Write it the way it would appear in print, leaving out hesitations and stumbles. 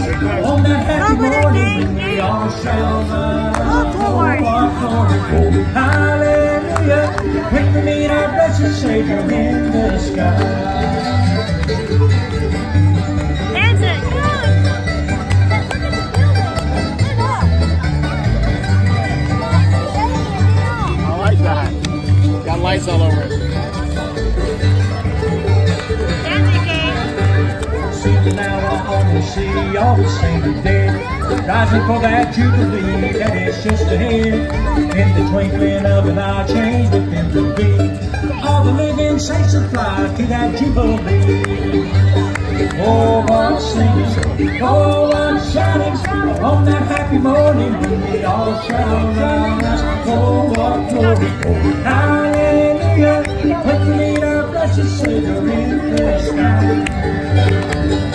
On that happy morning, we all shall rise. forward. Hallelujah, when we meet our blessed Savior in the sky. Dance it, I like that. Got lights all over it. Now on the sea, all the saints are dead, rising for that jubilee that is just ahead. In the twinkling of an eye, change within the beat. All the living saints will fly to that jubilee. Oh, what singing, oh, what shouting, on that happy morning when we all shall rise. Oh, what glory, hallelujah, when we meet our blessed Savior in the sky.